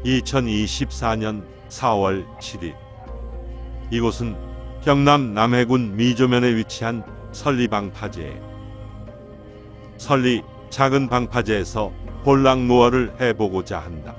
2024년 4월 7일 이곳은 경남 남해군 미조면에 위치한 설리 방파제. 설리 작은 방파제에서 볼락루어를 해보고자 한다.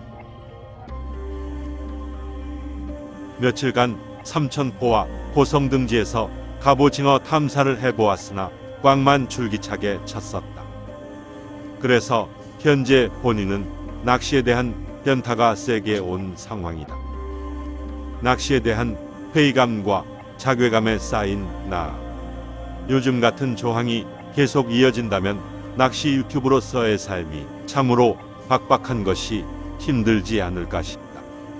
며칠간 삼천포와 고성 등지에서 갑오징어 탐사를 해보았으나 꽝만 줄기차게 쳤었다. 그래서 현재 본인은 낚시에 대한 현타가 세게 온 상황이다. 낚시에 대한 회의감과 자괴감에 쌓인 나. 요즘 같은 조항이 계속 이어진다면 낚시 유튜브로서의 삶이 참으로 빡빡한 것이 힘들지 않을까 싶다.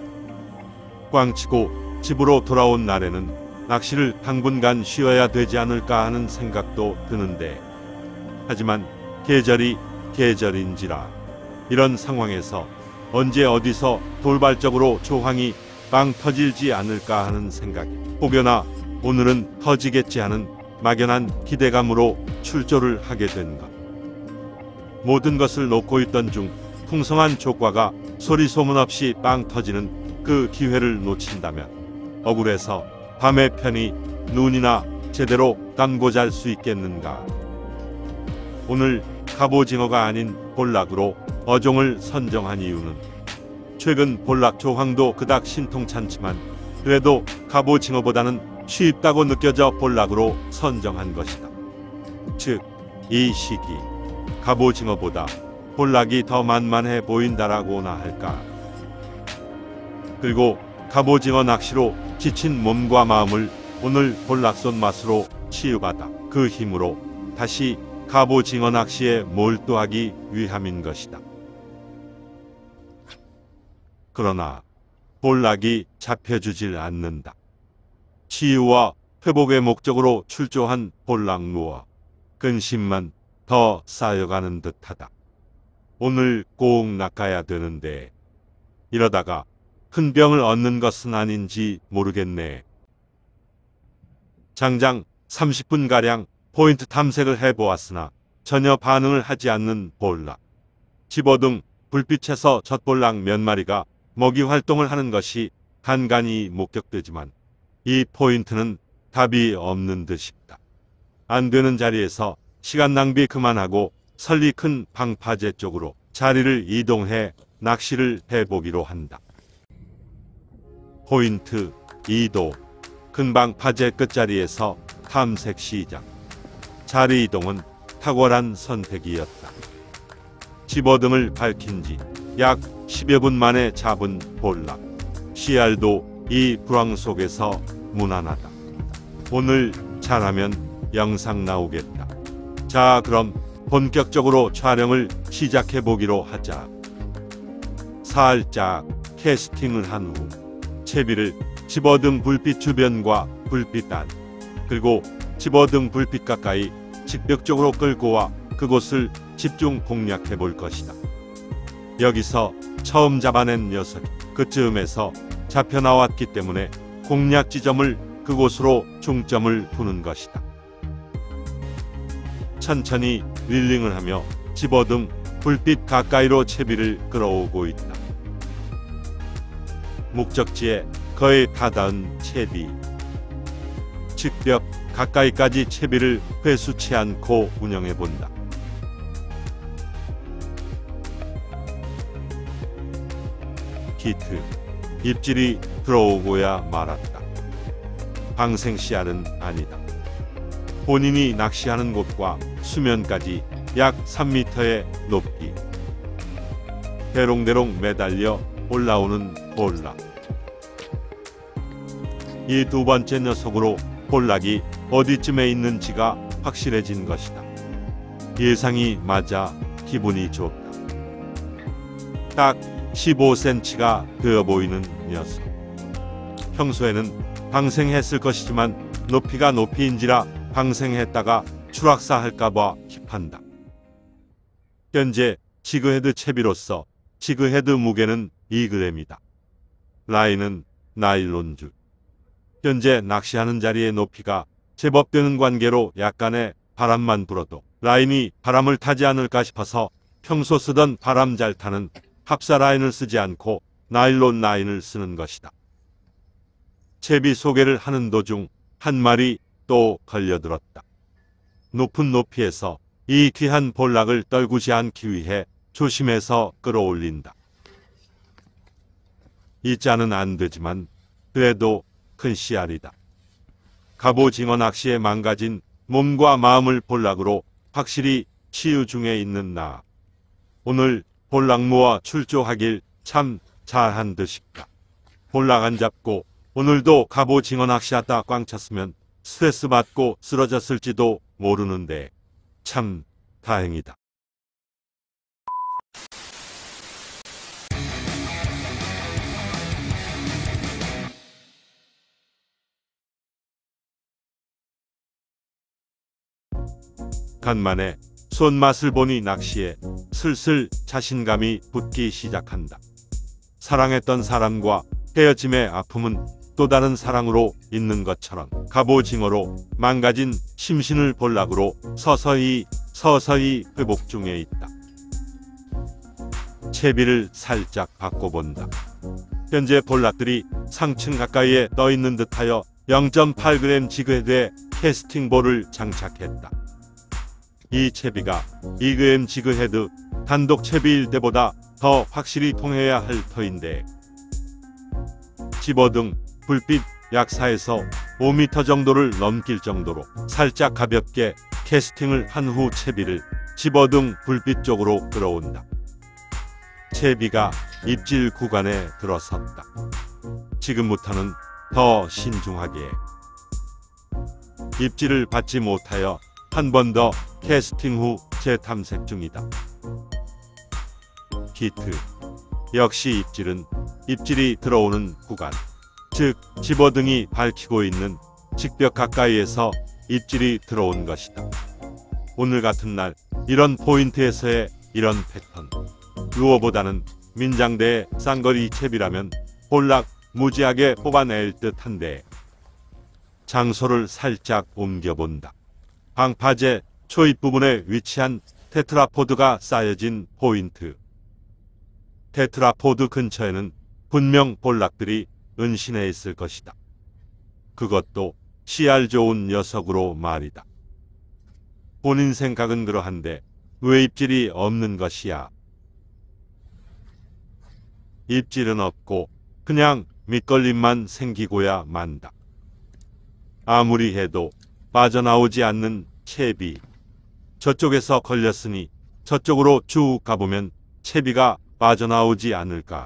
꽝치고 집으로 돌아온 날에는 낚시를 당분간 쉬어야 되지 않을까 하는 생각도 드는데, 하지만 계절이 계절인지라 이런 상황에서 언제 어디서 돌발적으로 조항이 빵 터질지 않을까 하는 생각이 혹여나 오늘은 터지겠지 하는 막연한 기대감으로 출조를 하게 된 것. 모든 것을 놓고 있던 중 풍성한 조과가 소리 소문 없이 빵 터지는 그 기회를 놓친다면 억울해서 밤에 편히 눈이나 제대로 감고 잘 수 있겠는가. 오늘 갑오징어가 아닌 볼락으로 어종을 선정한 이유는 최근 볼락 조항도 그닥 신통찮지만 그래도 갑오징어보다는 쉽다고 느껴져 볼락으로 선정한 것이다. 즉, 이 시기 갑오징어보다 볼락이 더 만만해 보인다라고나 할까. 그리고 갑오징어 낚시로 지친 몸과 마음을 오늘 볼락손 맛으로 치유받아 그 힘으로 다시 갑오징어 낚시에 몰두하기 위함인 것이다. 그러나 볼락이 잡혀주질 않는다. 치유와 회복의 목적으로 출조한 볼락루어. 근심만 더 쌓여가는 듯하다. 오늘 꼭 낚아야 되는데 이러다가 큰 병을 얻는 것은 아닌지 모르겠네. 장장 30분가량 포인트 탐색을 해보았으나 전혀 반응을 하지 않는 볼락. 집어등 불빛에서 젖볼락 몇 마리가 먹이 활동을 하는 것이 간간히 목격되지만 이 포인트는 답이 없는 듯 싶다. 안 되는 자리에서 시간 낭비 그만하고 설리 큰 방파제 쪽으로 자리를 이동해 낚시를 해보기로 한다. 포인트 2도 큰 방파제 끝자리에서 탐색 시작. 자리 이동은 탁월한 선택이었다. 집어등을 밝힌 지 약 10여 분 만에 잡은 볼락. 씨알도 이 불황 속에서 무난하다. 오늘 잘하면 영상 나오겠다. 자, 그럼 본격적으로 촬영을 시작해 보기로 하자. 살짝 캐스팅을 한 후 채비를 집어등 불빛 주변과 불빛 안, 그리고 집어등 불빛 가까이 직벽적으로 끌고 와 그곳을 집중 공략해 볼 것이다. 여기서 처음 잡아낸 녀석이 그쯤에서 잡혀 나왔기 때문에 공략 지점을 그곳으로 중점을 두는 것이다. 천천히 릴링을 하며 집어등 불빛 가까이로 채비를 끌어오고 있다. 목적지에 거의 다다은 채비. 직벽 가까이까지 채비를 회수치 않고 운영해 본다. 히트. 입질이 들어오고야 말았다. 방생 씨알은 아니다. 본인이 낚시하는 곳과 수면까지 약 3m의 높이. 대롱대롱 매달려 올라오는 볼락. 이 두 번째 녀석으로 볼락이 어디쯤에 있는지가 확실해진 것이다. 예상이 맞아 기분이 좋다. 딱 15cm가 되어 보이는 녀석. 평소에는 방생했을 것이지만 높이가 높이인지라 방생했다가 추락사할까봐 킵한다. 현재 지그헤드 채비로서 지그헤드 무게는 2g이다. 라인은 나일론줄. 현재 낚시하는 자리의 높이가 제법 되는 관계로 약간의 바람만 불어도 라인이 바람을 타지 않을까 싶어서 평소 쓰던 바람 잘 타는 합사 라인을 쓰지 않고 나일론 라인을 쓰는 것이다. 채비 소개를 하는 도중 한 마리 또 걸려들었다. 높은 높이에서 이 귀한 볼락을 떨구지 않기 위해 조심해서 끌어올린다. 이 자는 안 되지만 그래도 큰 씨알이다. 갑오징어 낚시에 망가진 몸과 마음을 볼락으로 확실히 치유 중에 있는 나. 오늘 볼락 모아 출조하길 참 잘한 듯 싶다. 볼락 안 잡고 오늘도 갑오징어 낚시하다 꽝 쳤으면 스트레스 받고 쓰러졌을지도 모르는데 참 다행이다. 간만에 손맛을 보니 낚시에 슬슬 자신감이 붙기 시작한다. 사랑했던 사람과 헤어짐의 아픔은 또 다른 사랑으로 있는 것처럼 갑오징어로 망가진 심신을 볼락으로 서서히 회복 중에 있다. 채비를 살짝 바꿔본다. 현재 볼락들이 상층 가까이에 떠있는 듯하여 0.8g 지그헤드에 캐스팅볼을 장착했다. 이 채비가 2g 지그헤드 단독 채비일 때보다 더 확실히 통해야 할 터인데 집어등 불빛 약 4에서 5m 정도를 넘길 정도로 살짝 가볍게 캐스팅을 한 후 채비를 집어등 불빛 쪽으로 끌어온다. 채비가 입질 구간에 들어섰다. 지금부터는 더 신중하게. 입질을 받지 못하여 한 번 더 캐스팅 후 재탐색 중이다. 히트. 역시 입질이 들어오는 구간. 즉 집어등이 밝히고 있는 직벽 가까이에서 입질이 들어온 것이다. 오늘 같은 날 이런 포인트에서의 이런 패턴. 루어보다는 민장대의 쌍거리 채비라면 볼락 무지하게 뽑아낼 듯한데 장소를 살짝 옮겨본다. 방파제 초입 부분에 위치한 테트라포드가 쌓여진 포인트. 테트라포드 근처에는 분명 볼락들이 은신해 있을 것이다. 그것도 씨알 좋은 녀석으로 말이다. 본인 생각은 그러한데 왜 입질이 없는 것이야? 입질은 없고 그냥 밑걸림만 생기고야 만다. 아무리 해도 빠져나오지 않는 채비. 저쪽에서 걸렸으니 저쪽으로 쭉 가보면 채비가 빠져나오지 않을까.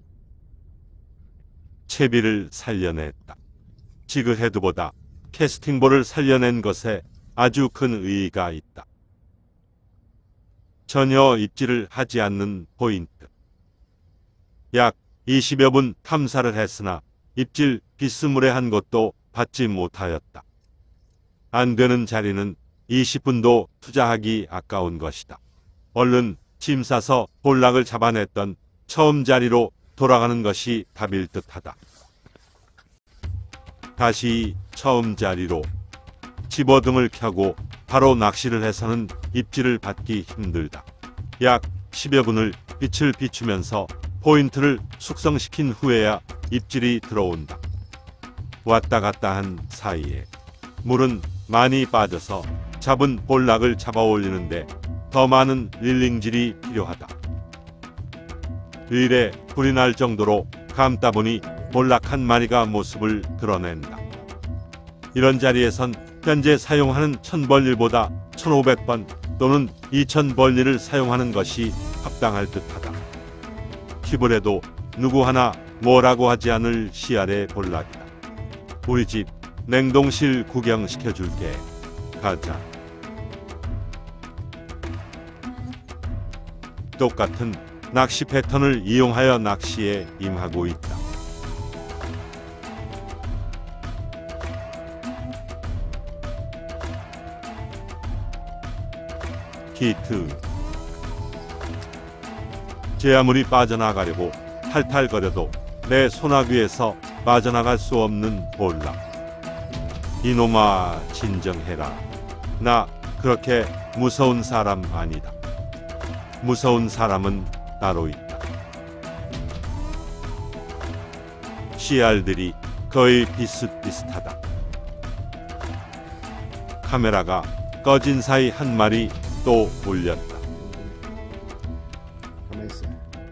채비를 살려냈다. 지그헤드보다 캐스팅볼을 살려낸 것에 아주 큰 의의가 있다. 전혀 입질을 하지 않는 포인트. 약 20여 분 탐사를 했으나 입질 비스무리한 것도 받지 못하였다. 안 되는 자리는 20분도 투자하기 아까운 것이다. 얼른 짐 싸서 볼락을 잡아냈던 처음 자리로 돌아가는 것이 답일 듯하다. 다시 처음 자리로 집어등을 켜고 바로 낚시를 해서는 입질을 받기 힘들다. 약 10여 분을 빛을 비추면서 포인트를 숙성시킨 후에야 입질이 들어온다. 왔다 갔다 한 사이에 물은 많이 빠져서 잡은 볼락을 잡아 올리는데 더 많은 릴링질이 필요하다. 릴에 불이 날 정도로 감다 보니 볼락 한 마리가 모습을 드러낸다. 이런 자리에선 현재 사용하는 1000벌릴보다 1500번 또는 2000벌릴을 사용하는 것이 합당할 듯하다. 킵을 해도 누구 하나 뭐라고 하지 않을 씨알의 볼락이다. 우리 집 냉동실 구경시켜줄게. 가자. 똑같은 낚시 패턴을 이용하여 낚시에 임하고 있다. 히트. 제 아무리 빠져나가려고 탈탈거려도 내 소나귀에서 빠져나갈 수 없는 볼락. 이놈아 진정해라. 나 그렇게 무서운 사람 아니다. 무서운 사람은 따로 있다. 씨알들이 거의 비슷비슷하다. 카메라가 꺼진 사이 한 마리 또 올렸다. 가만히 있어.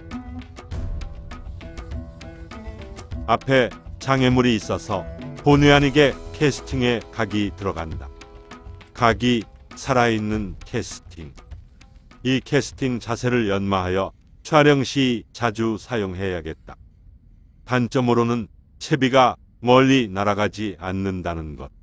앞에 장애물이 있어서 본의 아니게 캐스팅에 각이 들어간다. 각이 살아있는 캐스팅. 이 캐스팅 자세를 연마하여 촬영 시 자주 사용해야겠다. 단점으로는 채비가 멀리 날아가지 않는다는 것.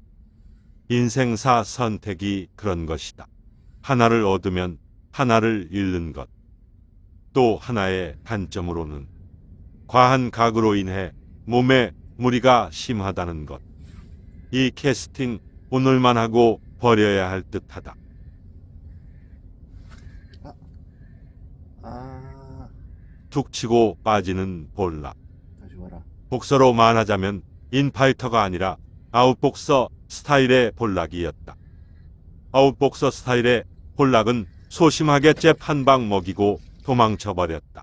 인생사 선택이 그런 것이다. 하나를 얻으면 하나를 잃는 것. 또 하나의 단점으로는 과한 각으로 인해 몸에 무리가 심하다는 것. 이 캐스팅 오늘만 하고 버려야 할 듯하다. 툭 치고 빠지는 볼락. 다시 와라. 복서로 말하자면 인파이터가 아니라 아웃복서 스타일의 볼락이었다. 아웃복서 스타일의 볼락은 소심하게 잽 한 방 먹이고 도망쳐버렸다.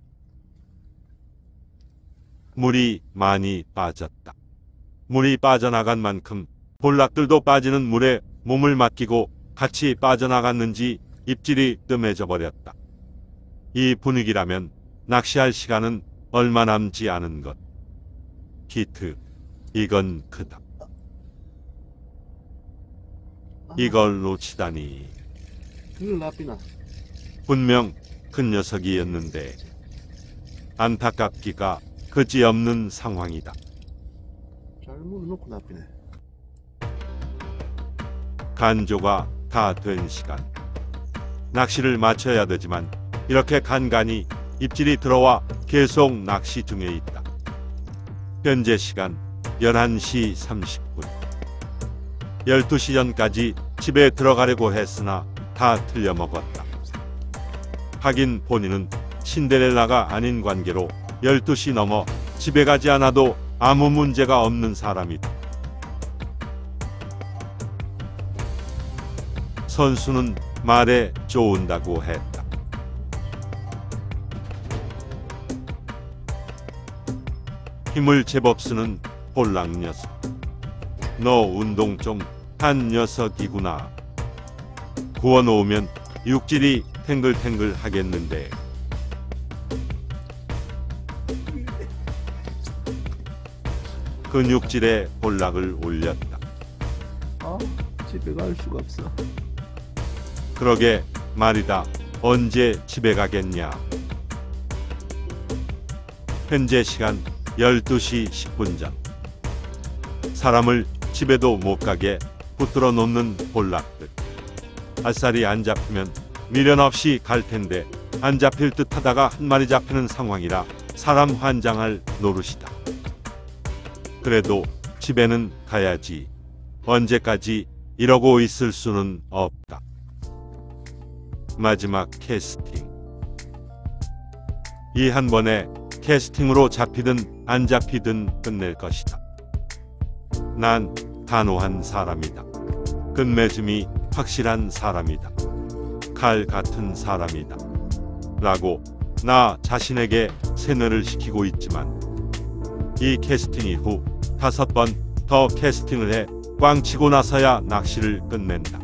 물이 많이 빠졌다. 물이 빠져나간 만큼 볼락들도 빠지는 물에 몸을 맡기고 같이 빠져나갔는지 입질이 뜸해져 버렸다. 이 분위기라면 낚시할 시간은 얼마 남지 않은 것. 히트. 이건 크다. 이걸 놓치다니. 그걸 납비나. 분명 큰 녀석이었는데 안타깝기가 그지없는 상황이다. 잘 물어놓고 납비네. 간조가 다 된 시간. 낚시를 마쳐야 되지만 이렇게 간간히 입질이 들어와 계속 낚시 중에 있다. 현재 시간 11시 30분. 12시 전까지 집에 들어가려고 했으나 다 틀려먹었다. 하긴 본인은 신데렐라가 아닌 관계로 12시 넘어 집에 가지 않아도 아무 문제가 없는 사람이다. 선수는 말에 좋은다고 했다. 힘을 제법 쓰는 볼락 녀석. 너 운동 좀 한 녀석이구나. 구워놓으면 육질이 탱글탱글 하겠는데. 근육질에 볼락을 올렸다. 집에 갈 수가 없어. 그러게 말이다. 언제 집에 가겠냐. 현재 시간 12시 10분 전. 사람을 집에도 못 가게 붙들어 놓는 볼락들. 아싸리 안 잡히면 미련 없이 갈 텐데 안 잡힐 듯 하다가 한 마리 잡히는 상황이라 사람 환장할 노릇이다. 그래도 집에는 가야지. 언제까지 이러고 있을 수는 없다. 마지막 캐스팅. 이 한 번에 캐스팅으로 잡히든 안 잡히든 끝낼 것이다. 난 단호한 사람이다. 끝맺음이 확실한 사람이다. 칼 같은 사람이다. 라고 나 자신에게 세뇌를 시키고 있지만 이 캐스팅 이후 5번 더 캐스팅을 해 꽝 치고 나서야 낚시를 끝낸다.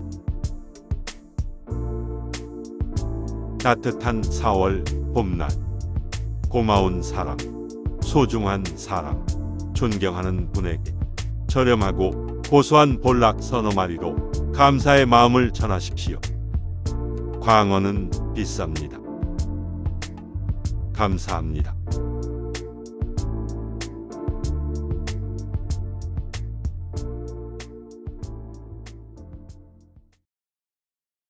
따뜻한 4월 봄날. 고마운 사람, 소중한 사람, 존경하는 분에게 저렴하고 고소한 볼락 서너 마리로 감사의 마음을 전하십시오. 광어는 비쌉니다. 감사합니다.